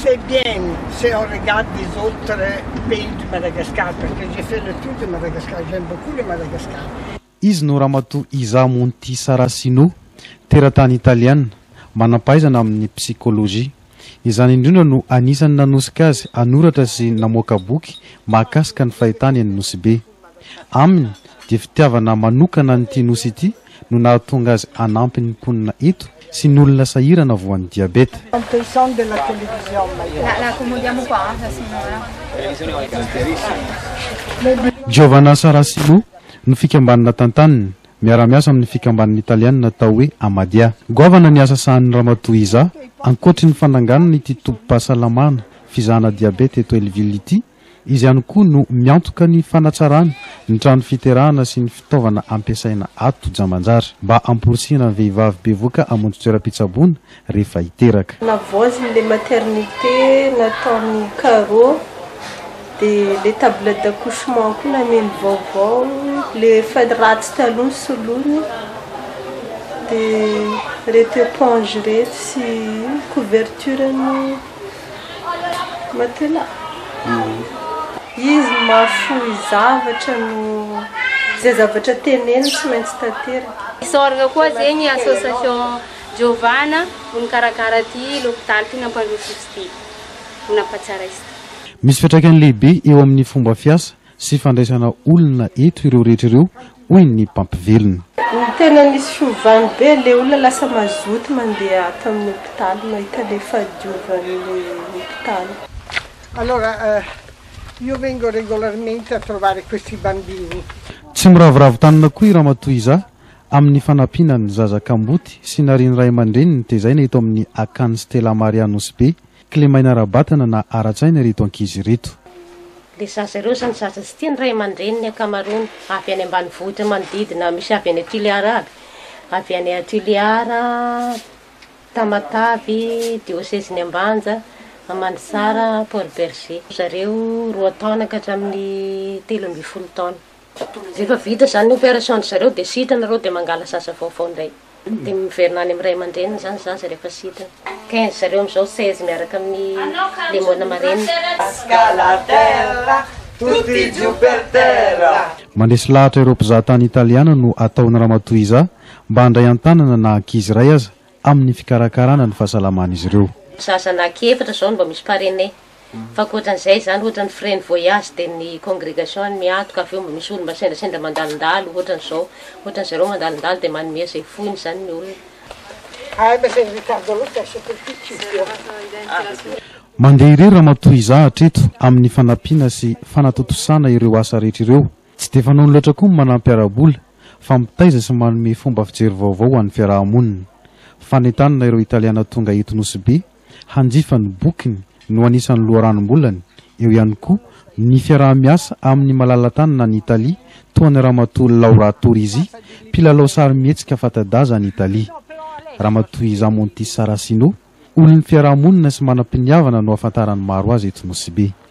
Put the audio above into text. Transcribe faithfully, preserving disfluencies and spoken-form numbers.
C'est bien si on regarde les autres pays de Madagascar, parce que j'ai fait le tour de Madagascar, j'aime beaucoup le Madagascar. Izy no Ramatoa Iza Monti Saracino, teratany italiana, manampahaizana amin'ny psychologie. Izany indrindra no anisany nanosika azy anoratra sy namoaka boky mahakasika ny fahitany any Nosy-be. Aminy dia fitiavana manokana n'ity nosy ity no nahatonga azy anampy ny mponina eto sy ny olona sahirana voan'ny diabeta. Giovanna Saracino no fikambanana tantaniny miara-miasa amin'ny fikambanana italiana natao hoe Amadia. Goavana ny asa sahan'ny Ramatoa Iza ankoatry ny fananganana ity tobim-pahasalamana fizahana diabeta eto Elville ity, izy ihany koa no miantoka ny fanatsarana ny trano fiterahana sy ny fitaovana ampiasaina ato Jamanjara mba amporisihana ny vehivavy bevoaka hamonjy toeram-pitsaboana rehefa hiteraka. Navoaziny le maternité nataony carreau, de les tablettes d'accouchement koa nameny vaovao, le fatratsy taloha solony, de reto éponge reto sy couverture ny matelas. Izy mahafohy zavatra no zay zavatra teneny tsy maintsy tanteraka. Isorana koa zegny association Giovanna no mikarakara ty l'hôpital ty nampandrosotsy ty nampatsara izy. Misy fiantraikany lehibe eo amin'ny fomba fiasa sy fandraisana olona eto ireo rehetra ireo hoy ny mpampivelona. Ny tena nisy fiovany be le olona lasa mazoto mandeha ato amin'ny hôpital mahita le fahadiovan'ny hôpital. Allora, eh, io vengo regolarmente a trovare questi bambini. Tsy miravoravo tanana koa i Ramatoa Iza amin'ny fanampiana ny zazakamboty sy nariny ray aman-dreniny tezaina eto amin'ny akany Stella Maria Nosy-be, Clémaina Rabatana na Aratsaina reto ankizy reto. Le zaza ireo zany zaza tsy tia ny ray aman-dreniny ankamarony avy any ambanivohitra manodidina, misy avy any Tuléara aby, avy any Tuléara, Tamatavy, diocèseny Ambanja, Amansara, Port Berger. Zareo roa taona ka hatramin'ny telo amby folo taona. Rehefa vita zany opération zareo dia sitana reo dia mangala zaza vaovao ndray. Dia miverina any amin'ny ray aman-dreniny zany zaza rehefa sitana. quinze zareo amin'izao seize miaraka amin'ny lemona marenina. Mandresy lahatra ireo mpizahatany italiana no ataon'ny Ramatoa Iza mba handray an-tanana na ankizy iray aza amin'ny fikarakarana ny fahasalaman'izy ireo. Zaza anankiefatra zao mba misy parrainé. Fa ankoatran'izay zany ohatran'ny frais de voyage dia ny congrégation miatoka avy eo mba misy olona sendasendra mandalindalo ohatran'izao, ohatran'zareo mandalindalo dia manomea izay foiny zany ny olona. Mandeha irery Ramatoa Iza hatreto amin'ny fanampiana sy fanatotosana ireo asa rehetra ireo. Tsy dia fanaony loatra koa ny manampy ara-bola fa mitaiza sy manome fomba fijery vaovao ho an'ny fiarahamonina. Fanentanana ireo italiana tonga eto Nosy-be hanjifa ny bokiny no anisan'ny loharanom-bolany. Eo ihany koa ny fiaraha-miasa amin'ny malala-tanana ny Italia toa ny Ramatoa Laura Torisi, mpilalao sary mihetsika fanta-daza ny Italia. Ramatoa Iza Monti Saracino, olon'ny fiarahamonina sy manam-piniavana no ahafantaran'ny maro azy eto Nosy-be.